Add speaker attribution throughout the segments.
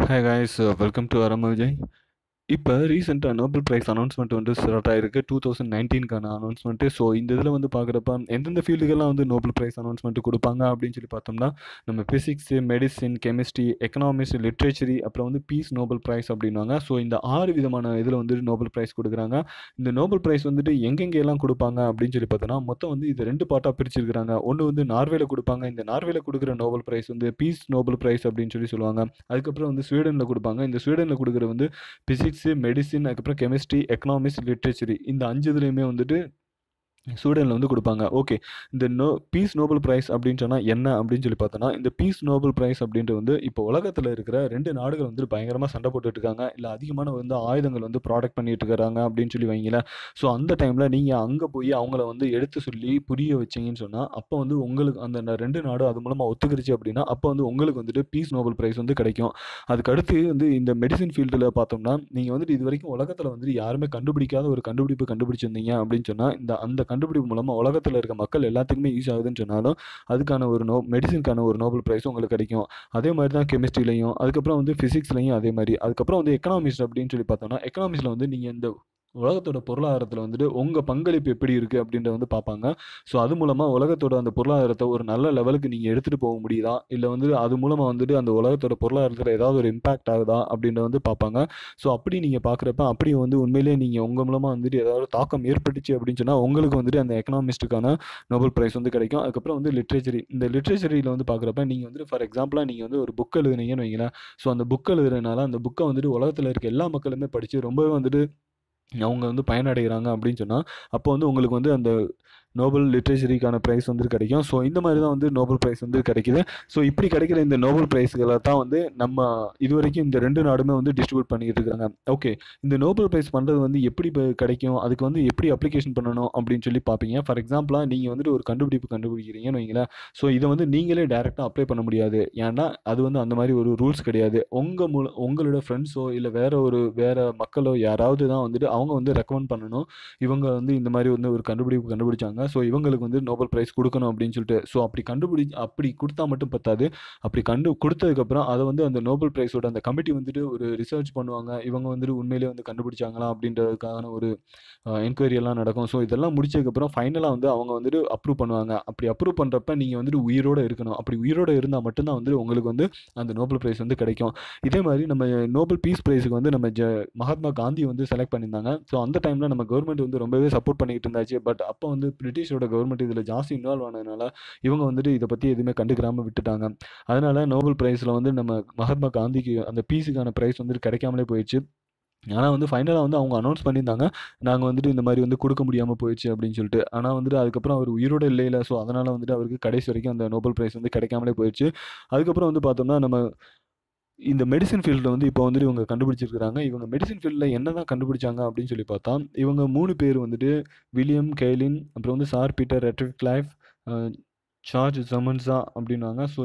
Speaker 1: Hi guys, welcome to Aromavijay. இப்போ ரீசெண்டாக Nobel prize announcement வந்து ஸ்டார்ட் ஆயிருக்கு 2019க்கான அனௌன்ஸ்மெண்ட்டு. ஸோ இந்த இதில் வந்து பார்க்குறப்ப எந்தெந்த ஃபீல்டுக்கெல்லாம் வந்து நோபல் ப்ரைஸ் அனௌன்ஸ்மெண்ட் கொடுப்பாங்க அப்படின்னு சொல்லி பார்த்தோம்னா, நம்ம physics, medicine, chemistry, economics, literature, அப்புறம் வந்து பீஸ் நோபல் ப்ரைஸ் அப்படின்வாங்க. ஸோ இந்த 6 விதமான இதில் வந்து நோபல் ப்ரைஸ் கொடுக்குறாங்க. இந்த நோபல் ப்ரைஸ் வந்துட்டு எங்கெங்கெல்லாம் கொடுப்பாங்க அப்படின்னு சொல்லி பார்த்தோன்னா, மொத்தம் வந்து இது 2 பார்ட்டாக பிரிச்சிருக்கிறாங்க. ஒன்று வந்து நார்வேல கொடுப்பாங்க. இந்த நார்வேல கொடுக்குற நோபல் ப்ரைஸ் வந்து பீஸ் நோபல் ப்ரைஸ் அப்படின்னு சொல்லி சொல்லுவாங்க. அதுக்கப்புறம் வந்து ஸ்வீடனில் கொடுப்பாங்க. இந்த ஸ்வீடனில் கொடுக்குற வந்து பிசிக்ஸு, மெடிசின், அதுக்கப்புறம் கெமிஸ்ட்ரி, எக்கனாமிக்ஸ், லிட்ரேச்சரி இந்த 5 இதுலையுமே வந்துட்டு ஸ்வீடனில் வந்து கொடுப்பாங்க. ஓகே, இந்த பீஸ் நோபல் ப்ரைஸ் அப்படின்னு சொன்னால் என்ன அப்படின்னு சொல்லி பார்த்தோன்னா, இந்த பீஸ் நோபல் ப்ரைஸ் அப்படின்ட்டு வந்து இப்போ உலகத்தில் இருக்கிற 2 நாடுகள் வந்து பயங்கரமாக சண்டை போட்டுட்டு இருக்காங்க. இல்லை அதிகமான வந்து ஆயுதங்கள் வந்து ப்ராடக்ட் பண்ணிட்டு இருக்கிறாங்க அப்படின்னு சொல்லி வைங்களேன். ஸோ அந்த டைமில் நீங்கள் அங்கே போய் அவங்கள வந்து எடுத்து சொல்லி புரிய வச்சிங்கன்னு சொன்னால், அப்போ வந்து உங்களுக்கு அந்த 2 நாடும் அது மூலமாக ஒத்துக்கிருச்சு அப்படின்னா, அப்போ வந்து உங்களுக்கு வந்துட்டு பீஸ் நோபல் ப்ரைஸ் வந்து கிடைக்கும். அதுக்கடுத்து வந்து இந்த மெடிசின் ஃபீல்டில் பார்த்தோம்னா, நீங்கள் வந்துட்டு இது வரைக்கும் உலகத்தில் வந்துட்டு யாருமே கண்டுபிடிக்காத ஒரு கண்டுபிடிப்பு கண்டுபிடிச்சிருந்தீங்க அப்படின்னு சொன்னால், அந்த கண்டுபிடிப்பு மூலமா உலகத்துல இருக்க மக்கள் எல்லாத்துக்குமே யூஸ் ஆகுதுன்னு சொன்னாலும், அதுக்கான ஒரு மெடிசின்க்கான ஒரு நோபல் பிரைஸ் உங்களுக்கு கிடைக்கும். அதே மாதிரி தான் கெமிஸ்ட்ரிலையும், அதுக்கப்புறம் வந்து பிசிக்ஸ்லையும் அதே மாதிரி. அதுக்கப்புறம் வந்து எக்கனாமிக்ஸ் அப்படின்னு சொல்லி பார்த்தோம்னா, எக்கனாமிக்ஸ்ல வந்து நீங்க இந்த உலகத்தோட பொருளாதாரத்தில் வந்துட்டு உங்கள் பங்களிப்பு எப்படி இருக்குது அப்படின்றத வந்து பார்ப்பாங்க. ஸோ அது மூலமாக உலகத்தோட அந்த பொருளாதாரத்தை ஒரு நல்ல லெவலுக்கு நீங்கள் எடுத்துகிட்டு போக முடியுதா, இல்லை வந்து அது மூலமாக வந்துட்டு அந்த உலகத்தோட பொருளாதாரத்தில் ஏதாவது ஒரு இம்பாக்ட் ஆகுதா அப்படின்றத வந்து பார்ப்பாங்க. ஸோ அப்படி நீங்கள் பார்க்குறப்ப அப்படி வந்து உண்மையிலேயே நீங்கள் உங்கள் மூலமாக வந்துட்டு ஏதாவது தாக்கம் ஏற்பட்டுச்சு அப்படின்னு சொன்னால் உங்களுக்கு வந்துட்டு அந்த எக்கனாமிஸ்ட்டுக்கான நோபல் ப்ரைஸ் வந்து கிடைக்கும். அதுக்கப்புறம் வந்து லிட்ரேச்சரி, இந்த லிட்ரேச்சரியில் வந்து பார்க்குறப்ப நீங்கள் வந்துட்டு ஃபார் எக்ஸாம்பிளாக நீங்கள் வந்து ஒரு புக் எழுதுனீங்கன்னு வைங்களேன். ஸோ அந்த புக் எழுதுறதுனால அந்த புக்கை வந்துட்டு உலகத்தில் இருக்க எல்லா மக்களுமே படித்து ரொம்பவே வந்துட்டு அவங்க வந்து பயனடைகிறாங்க அப்படின்னு சொன்னால், அப்போ வந்து உங்களுக்கு வந்து அந்த நோபல் லிட்ரேச்சரிக்கான ப்ரைஸ் வந்து கிடைக்கும். ஸோ இந்த மாதிரி தான் வந்து நோபல் ப்ரைஸ் வந்து கிடைக்குது. ஸோ இப்படி கிடைக்கிற இந்த நோபல் ப்ரைஸ்களை தான் வந்து நம்ம இதுவரைக்கும் இந்த 2 நாடுமே வந்து டிஸ்ட்ரிபியூட் பண்ணிக்கிட்டு இருக்காங்க. ஓகே, இந்த நோபல் ப்ரைஸ் பண்ணுறது வந்து எப்படி கிடைக்கும், அதுக்கு வந்து எப்படி அப்ளிகேஷன் பண்ணணும் அப்படின்னு சொல்லி பார்ப்பீங்க. ஃபார் எக்ஸாம்பிளாக நீங்கள் வந்துட்டு ஒரு கண்டுபிடிப்பு கண்டுபிடிக்கிறீங்கன்னு வைங்களேன். ஸோ இதை வந்து நீங்களே டேரெக்டாக அப்ளை பண்ண முடியாது. ஏன்னா அது வந்து அந்த மாதிரி ஒரு ரூல்ஸ் கிடையாது. உங்களோட ஃப்ரெண்ட்ஸோ இல்லை வேற மக்களோ யாராவது தான் வந்துட்டு அவங்க வந்து ரெக்கமெண்ட் பண்ணணும். இவங்க வந்து இந்த மாதிரி வந்து ஒரு கண்டுபிடிப்பு கண்டுபிடிச்சாங்க. ஸோ இவங்களுக்கு வந்து நோபல் ப்ரைஸ் கொடுக்கணும் அப்படின்னு சொல்லிட்டு. ஸோ அப்படி கொடுத்தா மட்டும் பத்தாது. அப்படி கொடுத்ததுக்கப்புறம் அதை வந்து அந்த நோபல் ப்ரைஸோட அந்த கமிட்டி வந்துட்டு ஒரு ரிசர்ச் பண்ணுவாங்க. இவங்க வந்துட்டு உண்மையிலேயே வந்து கண்டுபிடிச்சாங்களா அப்படின்றதுக்கான ஒரு என்கொயரி எல்லாம் நடக்கும். ஸோ இதெல்லாம் முடிச்சதுக்கப்புறம் ஃபைனலாக வந்து அவங்க வந்துட்டு அப்ரூவ் பண்ணுவாங்க. அப்படி அப்ரூவ் பண்ணுறப்ப நீங்கள் வந்துட்டு உயிரோடு இருக்கணும். அப்படி உயிரோடு இருந்தால் மட்டும்தான் வந்து உங்களுக்கு வந்து அந்த நோபல் ப்ரைஸ் வந்து கிடைக்கும். இதே மாதிரி நம்ம நோபல் பீஸ் ப்ரைஸுக்கு வந்து நம்ம மகாத்மா காந்தி வந்து செலக்ட் பண்ணியிருந்தாங்க. ஸோ அந்த டைமில் நம்ம கவர்மெண்ட் வந்து ரொம்பவே சப்போர்ட் பண்ணிட்டு இருந்தாச்சு. பட் அப்போ வந்து பிரிட்டிஷோட கவர்மெண்ட் இதில் ஜாஸ்தி இன்வால்வ் ஆனதுனால இவங்க வந்துட்டு இதை பற்றி எதுவுமே கண்டுக்கிறாமல் விட்டுட்டாங்க. அதனால நோபல் ப்ரைஸில் வந்து நம்ம மகாத்மா காந்திக்கு அந்த பீஸுக்கான ப்ரைஸ் வந்து கிடைக்காமலே போயிடுச்சு. ஆனால் வந்து ஃபைனலாக வந்து அவங்க அனௌன்ஸ் பண்ணியிருந்தாங்க, நாங்கள் வந்துட்டு இந்த மாதிரி வந்து கொடுக்க முடியாமல் போயிடுச்சு அப்படின்னு சொல்லிட்டு. ஆனால் வந்துட்டு அதுக்கப்புறம் அவர் உயிரோடு இல்லையில. ஸோ அதனால் வந்துட்டு அவருக்கு கடைசி வரைக்கும் அந்த நோபல் ப்ரைஸ் வந்து கிடைக்காமலே போயிடுச்சு. அதுக்கப்புறம் வந்து பார்த்தோம்னா நம்ம இந்த மெடிசின் ஃபீல்டில் வந்து இப்போ வந்துட்டு இவங்க கண்டுபிடிச்சிருக்கிறாங்க. இவங்க மெடிசின் ஃபீல்டில் என்ன தான் கண்டுபிடிச்சாங்க அப்படின்னு சொல்லி பார்த்தா, இவங்க 3 பேர் வந்துட்டு வில்லியம் கெய்லின், அப்புறம் வந்து சார் பீட்டர் ரெட்க்ளைஃப், அ ஜார்ஜ் ஜமன்ஸா அப்படின்னாங்க. ஸோ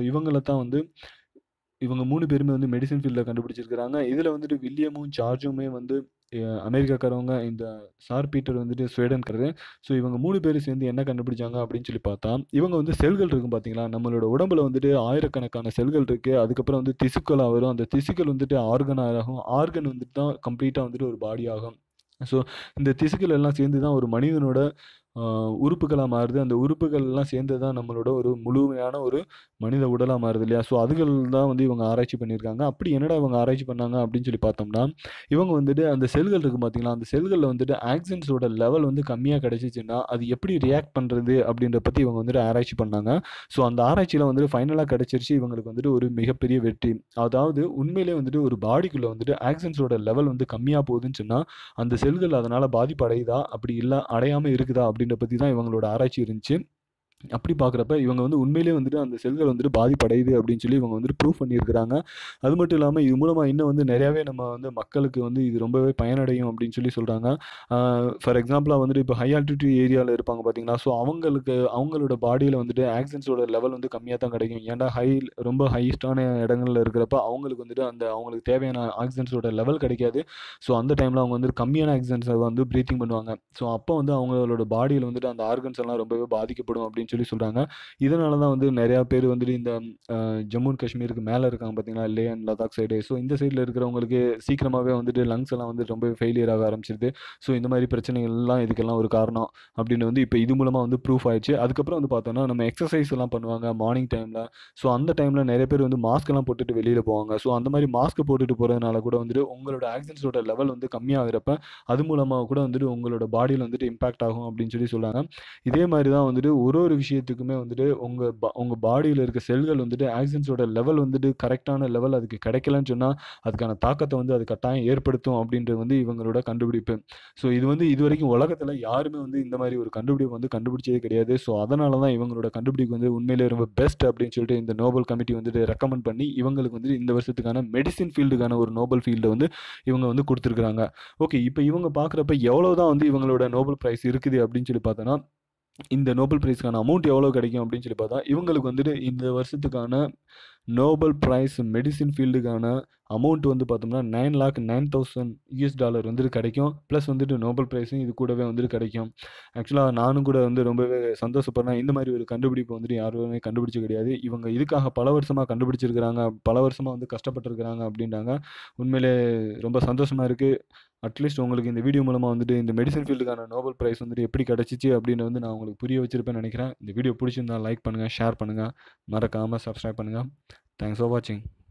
Speaker 1: இவங்க 3 பேருமே வந்து மெடிசின் ஃபீல்டில் கண்டுபிடிச்சிருக்கிறாங்க. இதில் வந்துட்டு வில்லியமும் ஜார்ஜுமே வந்து அமெரிக்காக்காரவங்க. இந்த சார் பீட்டர் வந்துட்டு ஸ்வீடன்காரரு. ஸோ இவங்க 3 பேரும் சேர்ந்து என்ன கண்டுபிடிச்சாங்க அப்படின்னு சொல்லி பார்த்தா, இவங்க வந்து செல்கள் இருக்கும் பார்த்தீங்களா, நம்மளோட உடம்புல வந்துட்டு ஆயிரக்கணக்கான செல்கள் இருக்குது. அதுக்கப்புறம் வந்து திசுக்களாக வரும். அந்த திசுக்கள் வந்துட்டு ஆர்கனாக ஆகும். ஆர்கன் வந்துட்டு தான் கம்ப்ளீட்டாக வந்துட்டு ஒரு பாடி ஆகும். ஸோ இந்த திசுக்கள் எல்லாம் சேர்ந்து தான் ஒரு மனிதனோட உறுப்புகளா மாறுது. அந்த உறுப்புகள் எல்லாம் சேர்ந்து தான் நம்மளோட ஒரு முழுமையான ஒரு மனித உடலா மாறுது இல்லையா? ஸோ அதுகள் தான் வந்து இவங்க ஆராய்ச்சி பண்ணியிருக்காங்க. அப்படி என்னடா இவங்க ஆராய்ச்சி பண்ணாங்க அப்படின்னு சொல்லி பார்த்தோம்னா, இவங்க வந்துட்டு அந்த செல்கள் இருக்கும் பார்த்தீங்களா, அந்த செல்கள்ல வந்துட்டு ஆக்சின்ஸோட லெவல் வந்து கம்மியா கிடைச்சுச்சுன்னா, அது எப்படி ரியாக்ட் பண்றது அப்படின்றத பத்தி இவங்க வந்துட்டு ஆராய்ச்சி பண்ணாங்க. ஸோ அந்த ஆராய்ச்சியில வந்துட்டு ஃபைனலா கிடைச்சிருச்சு இவங்களுக்கு வந்துட்டு ஒரு மிகப்பெரிய வெற்றி. அதாவது உண்மையிலேயே வந்துட்டு ஒரு பாடிக்குள்ள வந்துட்டு ஆக்சின்ஸோட லெவல் வந்து கம்மியா போகுதுன்னு சொன்னா, அந்த செல்கள் அதனால பாதிப்பு அடையுதா? அப்படி இல்ல அடையாம இருக்குதா? அப்படின்றத பத்தி தான் இவங்களோட ஆராய்ச்சி இருந்துச்சு. அப்படி பார்க்குறப்ப இவங்க வந்து உண்மையிலேயே வந்துட்டு அந்த செல்கள் வந்துட்டு பாதிப்படையுது அப்படின்னு சொல்லி இவங்க வந்துட்டு ப்ரூவ் பண்ணியிருக்கிறாங்க. அது மட்டும் இல்லாம இது மூலமா இன்னும் வந்து நிறையாவே நம்ம வந்து மக்களுக்கு வந்து இது ரொம்பவே பயனடையும் அப்படின்னு சொல்லி சொல்றாங்க. ஃபார் எக்ஸாம்பிளா வந்துட்டு இப்போ ஹை ஆல்டிட்யூட் ஏரியால இருப்பாங்க பார்த்தீங்களா? ஸோ அவங்களோட பாடியில வந்துட்டு ஆக்சிஜன்ஸோட லெவல் வந்து கம்மியா தான் கிடைக்கும். ஏன்டா ரொம்ப ஹையஸ்ட்டான இடங்கள்ல இருக்கிறப்ப அவங்களுக்கு வந்துட்டு அவங்களுக்கு தேவையான ஆக்சிஜன்ஸோட லெவல் கிடைக்காது. ஸோ அந்த டைம்ல அவங்க வந்து கம்மியான ஆக்சிஜன்ஸை வந்து பிரீத்திங் பண்ணுவாங்க. ஸோ அப்போ வந்து அவங்களோட பாடியில வந்துட்டு அந்த ஆர்கன்ஸ் எல்லாம் ரொம்பவே பாதிக்கப்படும் அப்படின்னு சொல்லி சொல்கிறாங்க. இதனால தான் வந்து நிறையா பேர் வந்துட்டு இந்த ஜம்மு அண்ட் காஷ்மீருக்கு மேலே இருக்காங்க பார்த்தீங்களா, Leh and Ladakh side. So இந்த சைடில் இருக்கிறவங்களுக்கு சீக்கிரமாகவே வந்துட்டு லங்ஸ் எல்லாம் வந்து ரொம்ப ஃபெயிலியர் ஆக ஆரம்பிச்சிருது. ஸோ இந்த மாதிரி பிரச்சனைகள்லாம் இதுக்கெல்லாம் ஒரு காரணம் அப்படின்னு வந்து இப்போ இது மூலமாக வந்து ப்ரூஃப் ஆயிடுச்சு. அதுக்கப்புறம் வந்து பார்த்தோன்னா நம்ம எக்ஸசைஸ் எல்லாம் பண்ணுவாங்க மார்னிங் டைமில். ஸோ அந்த டைமில் நிறைய பேர் வந்து மாஸ்க் எல்லாம் போட்டுட்டு வெளியில் போவாங்க. ஸோ அந்த மாதிரி மாஸ்க் போட்டுட்டு போகிறதுனால கூட வந்துட்டு உங்களோட ஆக்சிஜன்ஸோட லெவல் வந்து கம்மியாகிறப்ப அது மூலமாக கூட வந்துட்டு உங்களோட பாடியில் வந்துட்டு இம்பாக்ட் ஆகும் அப்படின்னு சொல்லி சொல்கிறாங்க. இதே மாதிரி தான் வந்துட்டு ஒரு ஒரு விஷயத்துக்குமே வந்துட்டு உங்கள் பாடியில் இருக்க செல்கள் வந்துட்டு ஆக்சிஜன்ஸோட லெவல் வந்துட்டு கரெக்டான லெவல் அதுக்கு கிடைக்கலன்னு சொன்னால் அதுக்கான தாக்கத்தை வந்து அது கட்டாயம் ஏற்படுத்தும் அப்படின்றது வந்து இவங்களோட கண்டுபிடிப்பு. ஸோ இது வந்து இது வரைக்கும் உலகத்தில் யாருமே வந்து இந்த மாதிரி ஒரு கண்டுபிடிப்பு வந்து கண்டுபிடிச்சதே கிடையாது. ஸோ அதனால தான் இவங்களோட கண்டுபிடிப்பு வந்து உண்மையிலே ரொம்ப பெஸ்ட் அப்படின்னு சொல்லிட்டு இந்த நோபல் கமிட்டி வந்துட்டு ரெக்கமெண்ட் பண்ணி இவங்களுக்கு வந்து இந்த வருஷத்துக்கான மெடிசின் ஃபீல்டுக்கான ஒரு நோபல் ஃபீல்டை வந்து இவங்க வந்து கொடுத்துருக்குறாங்க. ஓகே, இப்போ இவங்க பார்க்குறப்ப எவ்வளோதான் வந்து இவங்களோட நோபல் ப்ரைஸ் இருக்குது அப்படின்னு சொல்லி பார்த்தோன்னா இந்த நோபல் பிரைஸ்க்கான அமௌண்ட் எவ்வளோ கிடைக்கும் அப்படின்னு சொல்லி பார்த்தா இவங்களுக்கு வந்துட்டு இந்த வருஷத்துக்கான நோபல் பிரைஸ் மெடிசின் ஃபீல்டுக்கான அமௌண்ட் வந்து பார்த்தோம்னா $9,09,000 வந்துட்டு கிடைக்கும். ப்ளஸ் வந்துட்டு நோபல் ப்ரைஸும் இது கூடவே வந்துட்டு கிடைக்கும். ஆக்சுவலாக நானும் கூட வந்து ரொம்பவே சந்தோஷப்படுறேன். இந்த மாதிரி ஒரு கண்டுபிடிப்பு வந்துட்டு யாருமே கண்டுபிடிச்ச கிடையாது. இவங்க இதுக்காக பல வருஷமாக கண்டுபிடிச்சிருக்கிறாங்க, பல வருஷமாக வந்து கஷ்டப்பட்டுருக்கிறாங்க அப்படின்றாங்க. உண்மையிலே ரொம்ப சந்தோஷமாக இருக்குது. அட்லீஸ்ட் உங்களுக்கு இந்த வீடியோ மூலமாக வந்துட்டு இந்த மெடிசன் ஃபீல்டுக்கான நோபல் ப்ரைஸ் வந்துட்டு எப்படி கிடச்சிச்சு அப்படின்னு வந்து நான் உங்களுக்கு புரிய வச்சிருப்பேன்னு நினைக்கிறேன். இந்த வீடியோ பிடிச்சிருந்தா லைக் பண்ணுங்கள், ஷேர் பண்ணுங்கள், மறக்காமல் சப்ஸ்கிரைப் பண்ணுங்கள். தேங்க்ஸ் ஃபார் வாட்சிங்.